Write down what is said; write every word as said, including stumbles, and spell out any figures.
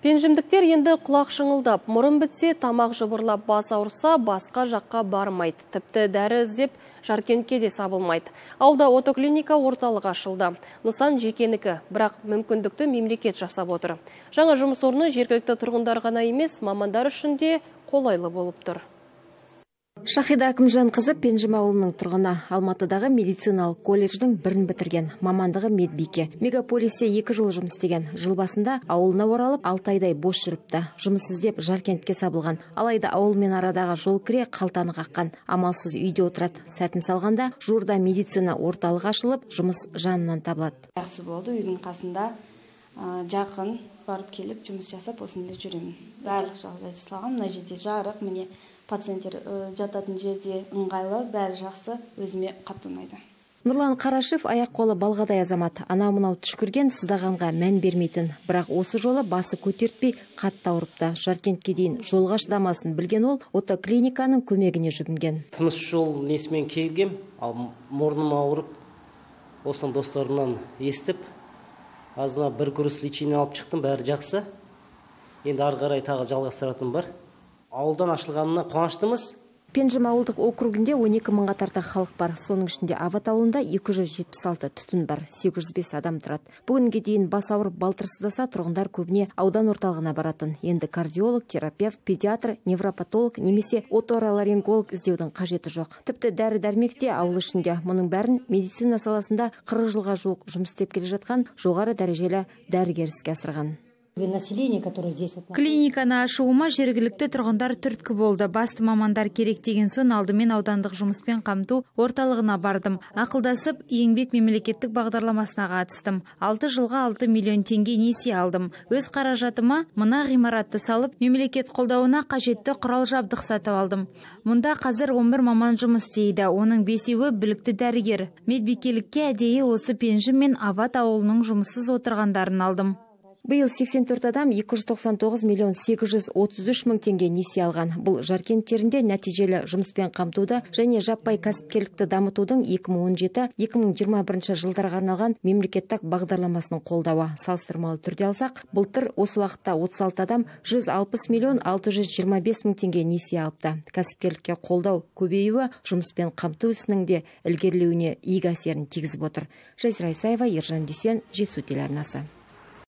Пенжімдіктер енді құлақ шыңылдап, мұрын бітсе, тамақ жыбырлап, бас ауырса, басқа жаққа бармайды. Тіпті дәрі іздеп, Жаркентке де сабылмайды. Ауылда отоклиника орталығы ашылды. Нысан жекенікі, бірақ мүмкіндікті мемлекет жасап отыр. Жаңа жұмыс орны жергілікті тұрғындар ғана емес, мамандар үшін де қолайлы болып тұр. Шахида Акымжан қызы Пенжім ауылының тұрғыны. Алматыдағы медициналық колледждің бірін бітірген. Мамандығы медбике. Мегаполисте екі жыл жұмыс істеген. Жыл басында ауылына оралып, алты айдай бос жүріпті. Жұмыс іздеп Жаркентке сабылған. Алайда ауылмен арадағы жол кіре қалтаны қаққан. Амалсыз үйде отырады. Сәтін салғанда жуырда медицина орталығы ашылып, жұмыс жанынан табылады. Жақсы болды, үйдің қасында жақын барып келіп жұмыс жасап осында жүремін. Барлық жағдай жасалған. Мына жерде жарық, міне пациенттер жататын жерде ыңғайлы, бәрі жақсы, өзіме қатты ұнайды. Нұрлан Қарашев аяқ-қолы балғадай азамат. Анау-мынау түшкірген, сыздағанға мән бермейтін. Бірақ осы жолы басы көтертпей қатты ауырыпты. Жаркентке дейін жолға шыдамасын білген ол отоклиниканың көмегіне жүгінген. Тыныс жол несімен келгем, ал мұрным ауырып, осының достарымнан естіп, азына бір курс лечение алып шықтым, бәрі жақсы. Енді ары қарай тағы жалғастыратын бар. Ауылдан ашылғанына қуаныштымыз. Пенжім ауылдық округінде он екі мыңға тарта халық бар. Соның ішінде Ават ауылында екі жүз жетпіс алты түтін бар, сегіз жүз бес адам тұрады. Бүгінге дейін бас ауырып балтырсыздаса, тұрғындар көбіне аудан орталығына баратын. Енді кардиолог, терапевт, педиатр, невропатолог немесе отороларинголог іздеудің қажеті жоқ. Тіпті дәрі-дәрмек те ауыл ішінде. Мұның бәрін медицина саласында қырық жылға жуық жұмыс істеп келе жатқан жоғары дәрежелі дәрігер іске асырған. Клиниканы ашуыма жергілікті тұрғындар түрткі болды. Басты мамандар керек деген соң алдымен аудандық жұмыспен қамту орталығына бардым. Ақылдасып, еңбек мемлекеттік бағдарламасына қатыстым. алты жылға алты миллион теңге несие алдым. Өз қаражатыма мына ғимаратты салып, мемлекет қолдауына қажетті құрал жабдық сатып алдым. Мұнда қазір он бір маман жұмыс істейді. Оның бесеуі білікті дәрігер. Медбикелікке әдейі осы Пенжім мен Ават ауылының жұмыссыз отырғандарын алдым. Биыл сексен төрт адам екі жүз тоқсан тоғыз миллион сегіз жүз отыз үш мың теңге несие алған. Бұл Жаркент жерінде нәтижелі жұмыспен қамтуды және жаппай кәсіпкерлікті дамытудың екі мың он жеті - екі мың жиырма бірінші жылдарға арналған мемлекеттік бағдарламасының қолдауы. Салыстырмалы түрде алсақ, былтыр осы уақытта отыз алты адам жүз алпыс миллион алты жүз жиырма бес мың теңге несие алыпты. Кәсіпкерлікке қолдау көбеюі жұмыспен қамту ісінің де ілгерілеуіне игі әсерін тигізіп отыр. Жазира Исаева, Ержан Дүйсен, Жетісу телеарнасы.